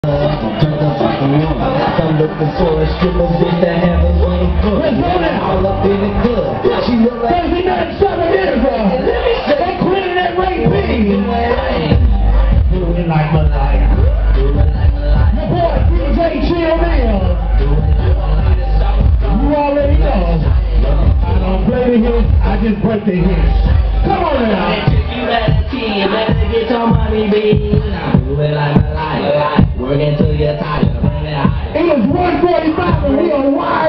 I'm looking for a stripper bitch that have a swing foot. All up in the club. She look like Baby, not something here, bro. They quitting that right thing. do it like Malaya. Do it like Malaya. Your boy, DJ Chill Man. Do it like Malaya. You already know. I don't play the hits, I just break the hits. Come on now. You better cheat, better get your money, baby. Do it like Malaya. Work until you're tired. Bring it higher. It was 1:45 and we on the wire.